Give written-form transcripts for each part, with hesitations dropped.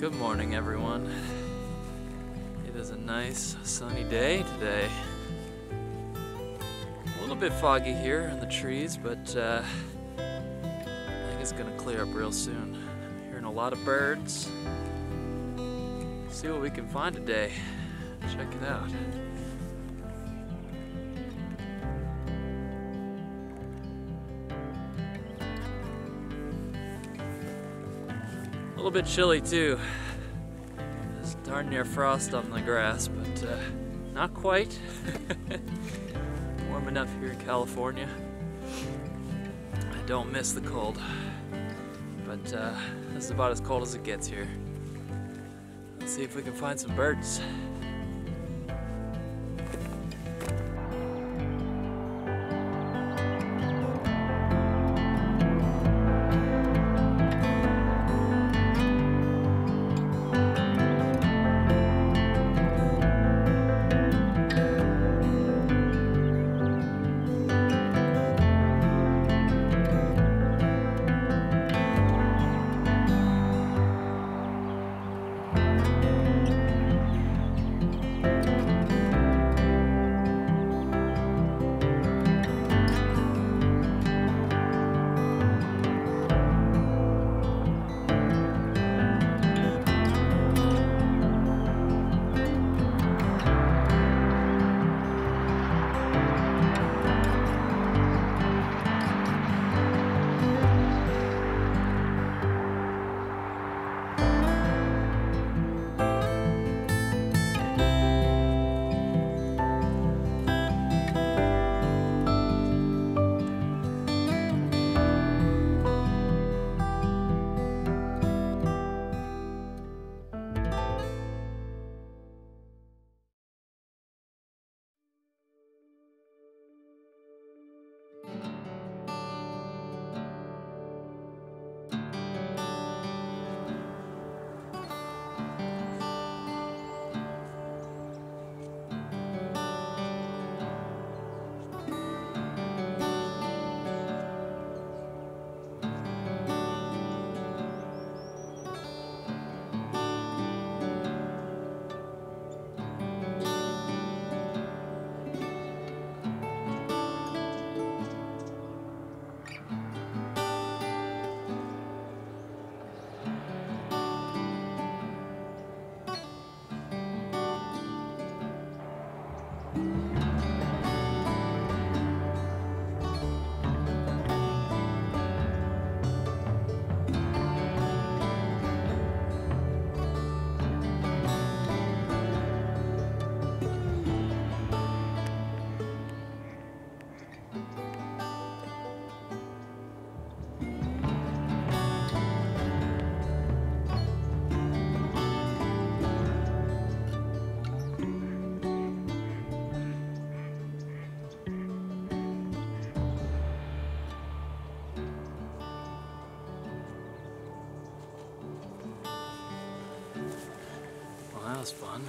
Good morning, everyone. It is a nice sunny day today. A little bit foggy here in the trees, but I think it's gonna clear up real soon. Hearing a lot of birds. See what we can find today. Check it out. A little bit chilly too. It's darn near frost on the grass, but not quite. Warm enough here in California. I don't miss the cold, but this is about as cold as it gets here. Let's see if we can find some birds. That was fun.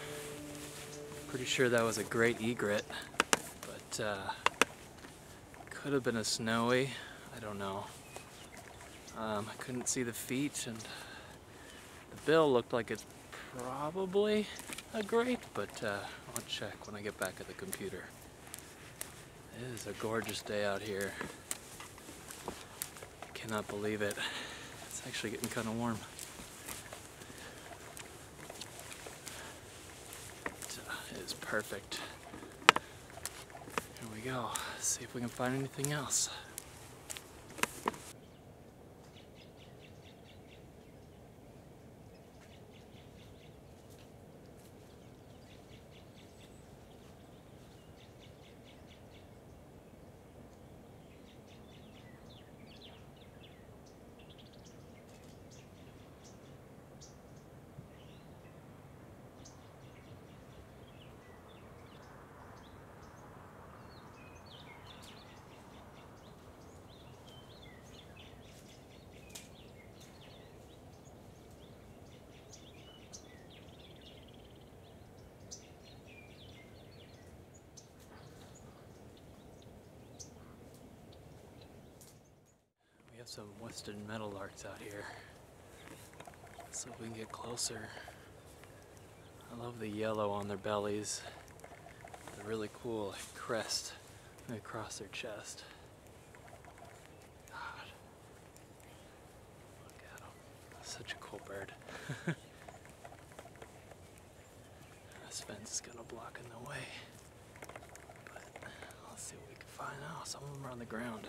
Pretty sure that was a great egret, but could have been a snowy. I don't know. I couldn't see the feet, and the bill looked like it's probably a great, but I'll check when I get back at the computer. It is a gorgeous day out here. I cannot believe it. It's actually getting kind of warm. It is perfect. Here we go. See if we can find anything else. Some western meadowlarks out here. So we can get closer. I love the yellow on their bellies. The really cool crest across their chest. God. Look at them. Such a cool bird. This fence is gonna block in the way. But let's see what we can find. Oh, some of them are on the ground.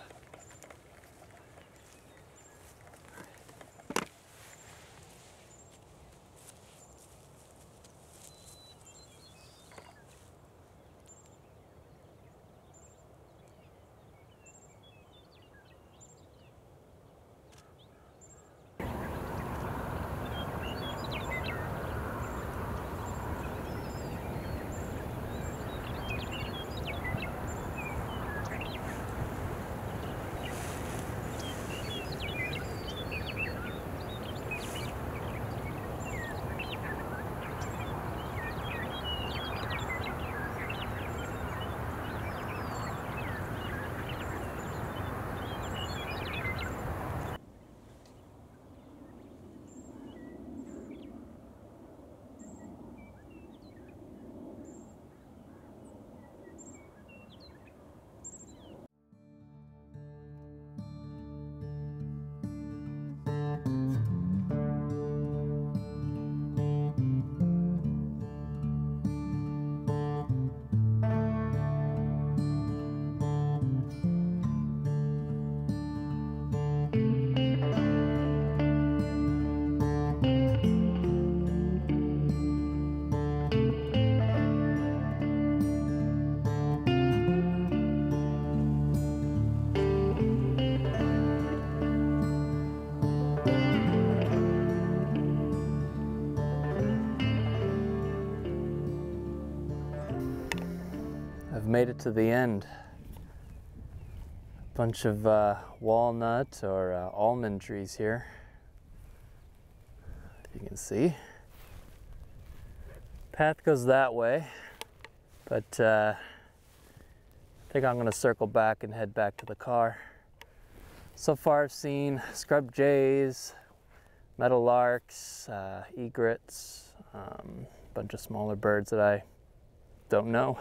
I've made it to the end. A bunch of walnut or almond trees here. If you can see. Path goes that way, but I think I'm gonna circle back and head back to the car. So far I've seen scrub jays, meadowlarks, egrets, a bunch of smaller birds that I don't know.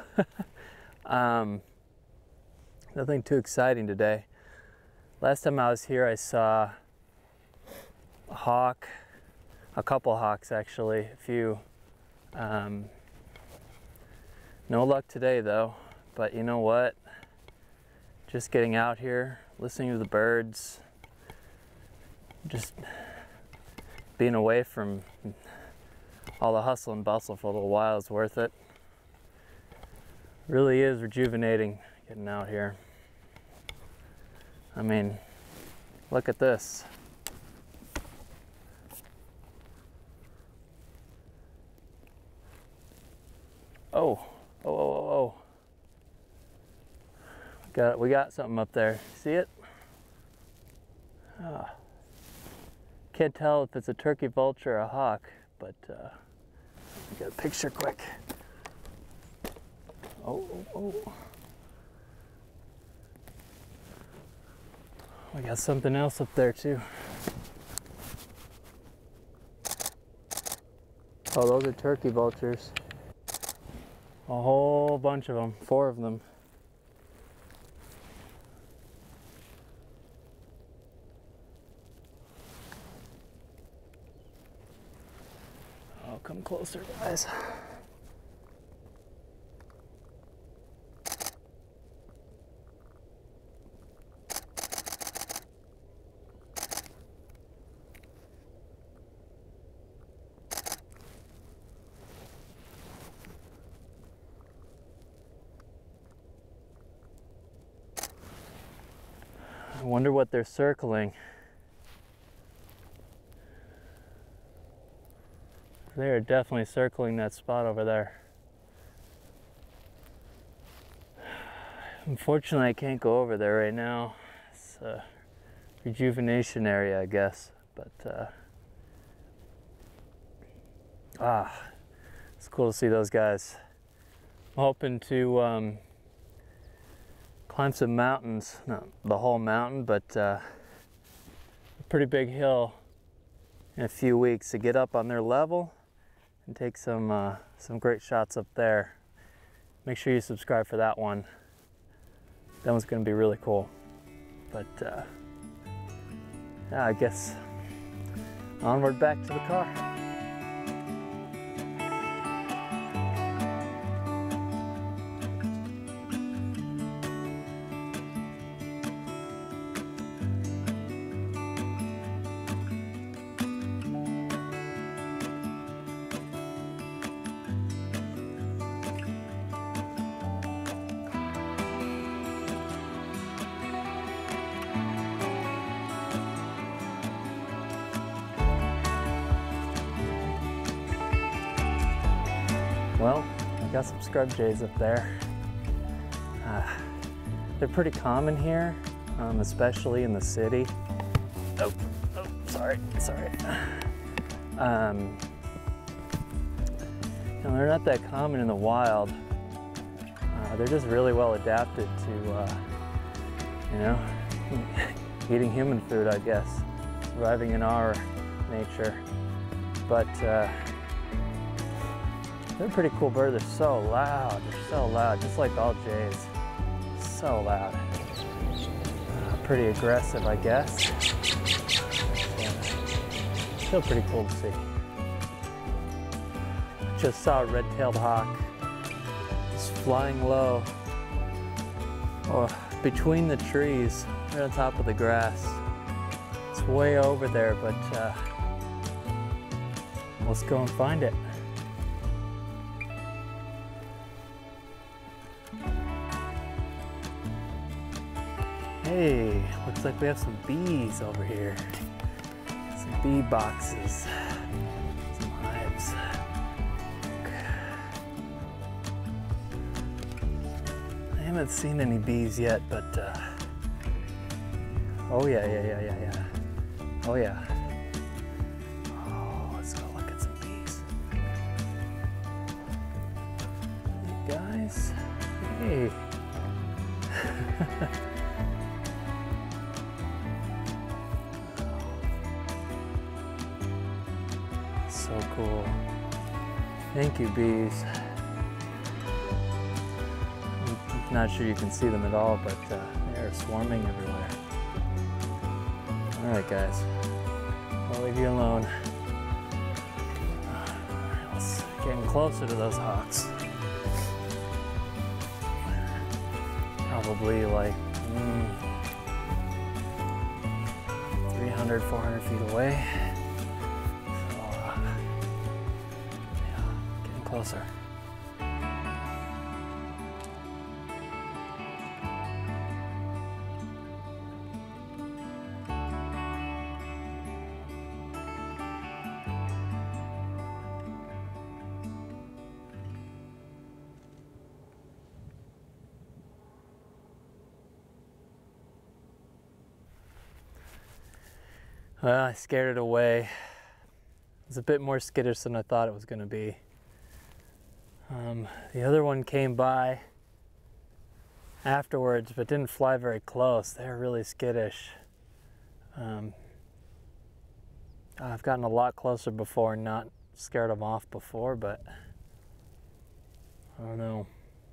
Nothing too exciting today. Last time I was here I saw a hawk, a couple hawks actually, a few. No luck today though, but you know what? Just getting out here, listening to the birds, just being away from all the hustle and bustle for a little while is worth it. Really is rejuvenating getting out here. I mean, look at this. Oh. We got something up there. See it? Can't tell if it's a turkey vulture or a hawk, but get a picture quick. Oh. We got something else up there too. Oh, those are turkey vultures. A whole bunch of them, 4 of them. Oh, come closer, guys. I wonder what they're circling. They are definitely circling that spot over there. Unfortunately, I can't go over there right now. It's a rejuvenation area, I guess. But it's cool to see those guys. I'm hoping to climb some mountains, not the whole mountain, but a pretty big hill in a few weeks to get up on their level and take some great shots up there. Make sure you subscribe for that one. That one's going to be really cool. But yeah, I guess onward back to the car. Well, I got some scrub jays up there. They're pretty common here, especially in the city. Oh, sorry. They're not that common in the wild. They're just really well adapted to, eating human food, I guess, surviving in our nature. But they're a pretty cool bird. They're so loud. Just like all jays. So loud. Pretty aggressive, I guess. Still pretty cool to see. Just saw a red-tailed hawk just flying low, between the trees, right on top of the grass. It's way over there, but let's go and find it. Hey, looks like we have some bees over here. Some bee boxes, some hives. I haven't seen any bees yet, but oh yeah. Oh yeah. Oh, let's go look at some bees. Hey guys, hey. So cool. Thank you, bees. I'm not sure you can see them at all, but they're swarming everywhere. All right, guys. I'll leave you alone. Let's get closer to those hawks. Probably like 300, 400 feet away. Closer. Well, I scared it away. It's a bit more skittish than I thought it was going to be. The other one came by afterwards, but didn't fly very close. They're really skittish. I've gotten a lot closer before and not scared them off before, but I don't know.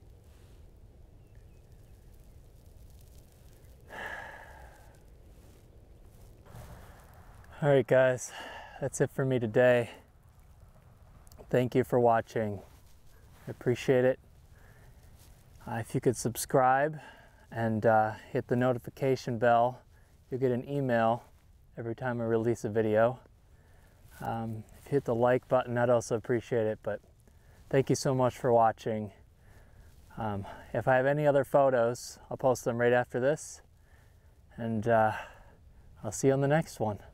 All right, guys, that's it for me today. Thank you for watching. I appreciate it. If you could subscribe and hit the notification bell, you'll get an email every time I release a video. If you hit the like button, I'd also appreciate it, but thank you so much for watching. If I have any other photos, I'll post them right after this, and I'll see you on the next one.